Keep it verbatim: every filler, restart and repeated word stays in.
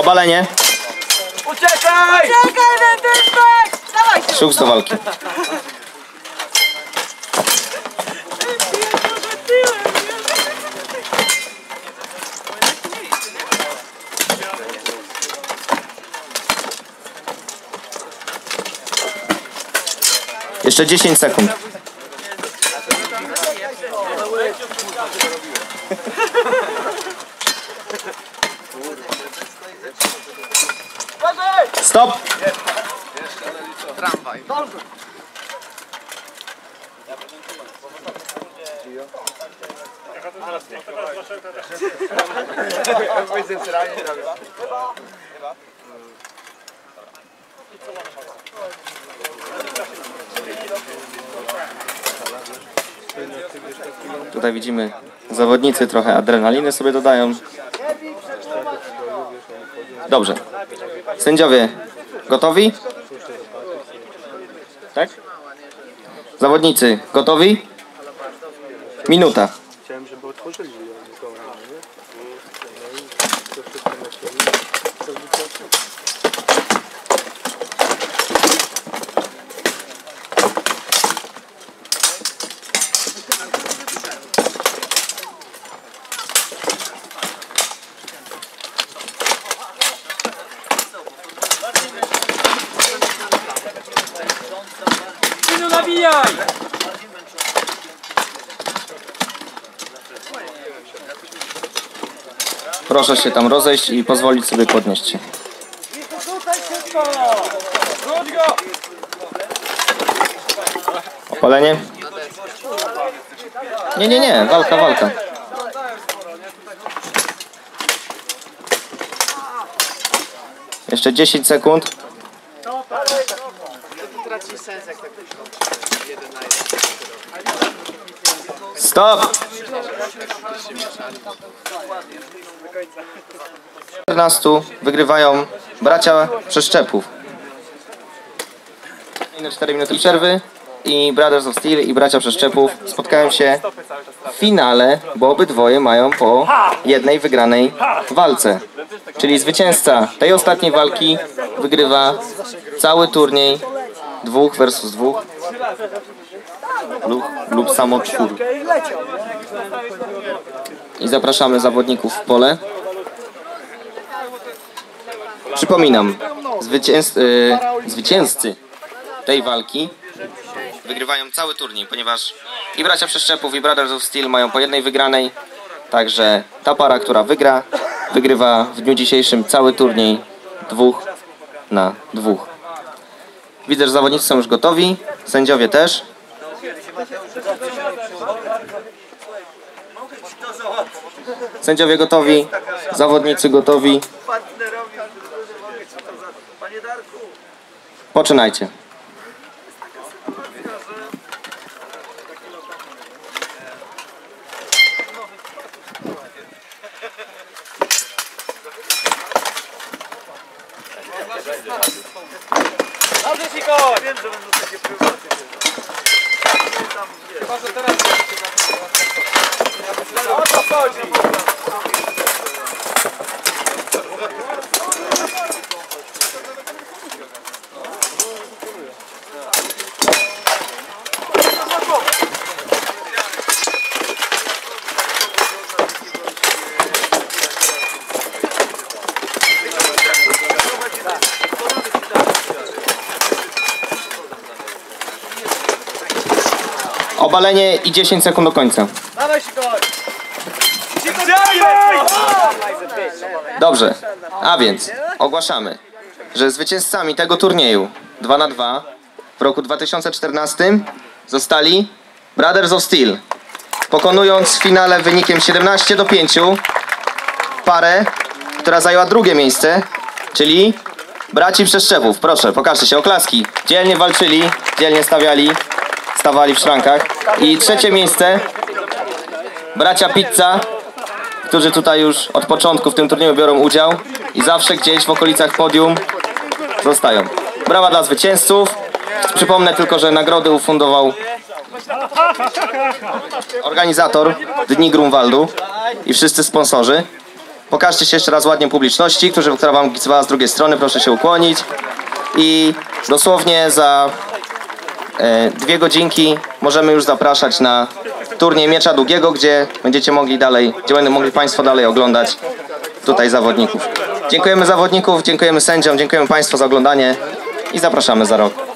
Obalenie. Uciekaj! Uciekaj, Wędryczek! Dawaj się! Szuks do walki. Jeszcze dziesięć sekund. Stop! Tramwaj. Tutaj widzimy, zawodnicy trochę adrenaliny sobie dodają. Dobrze. Sędziowie gotowi? Tak? Zawodnicy gotowi? Minuta. Chciałem, żeby otworzyli. Synu, nabijaj! Proszę się tam rozejść i pozwolić sobie podnieść się. Opalenie? Nie, nie, nie. Walka, walka. Jeszcze dziesięć sekund. Stop! czternastu wygrywają bracia Przeszczepów. cztery minuty przerwy i Brothers of Steel i bracia Przeszczepów spotkają się w finale, bo obydwoje mają po jednej wygranej walce. Czyli zwycięzca tej ostatniej walki wygrywa cały turniej dwóch versus dwóch lub, lub samo czwór. I zapraszamy zawodników w pole. Przypominam, zwycięz, yy, zwycięzcy tej walki wygrywają cały turniej, ponieważ i bracia Przeszczepów i Brothers of Steel mają po jednej wygranej. Także ta para, która wygra, wygrywa w dniu dzisiejszym cały turniej dwóch na dwóch. Widzę, że zawodnicy są już gotowi, sędziowie też. Sędziowie gotowi, zawodnicy gotowi. Poczynajcie. Dobrze, Siko! Wiem, że będą takie prywaty. Chyba, że teraz... O co chodzi? Obalenie i dziesięć sekund do końca. Dawaj, Siko! Dobrze, a więc ogłaszamy, że zwycięzcami tego turnieju dwa na dwa w roku dwa tysiące czternastym zostali Brothers of Steel, pokonując w finale wynikiem siedemnaście do pięciu parę, która zajęła drugie miejsce, czyli braci Przeszczepów. Proszę, pokażcie się, oklaski. Dzielnie walczyli, dzielnie stawiali, stawali w szrankach. I trzecie miejsce bracia Pizza, którzy tutaj już od początku w tym turnieju biorą udział i zawsze gdzieś w okolicach podium zostają. Brawa dla zwycięzców. Przypomnę tylko, że nagrody ufundował organizator Dni Grunwaldu i wszyscy sponsorzy. Pokażcie się jeszcze raz ładnie publiczności, którzy, która wam kibicowała z drugiej strony, proszę się ukłonić. I dosłownie za e, dwie godzinki możemy już zapraszać na turniej miecza długiego, gdzie będziecie mogli dalej, gdzie będą mogli Państwo dalej oglądać tutaj zawodników. Dziękujemy zawodników, dziękujemy sędziom, dziękujemy Państwu za oglądanie i zapraszamy za rok.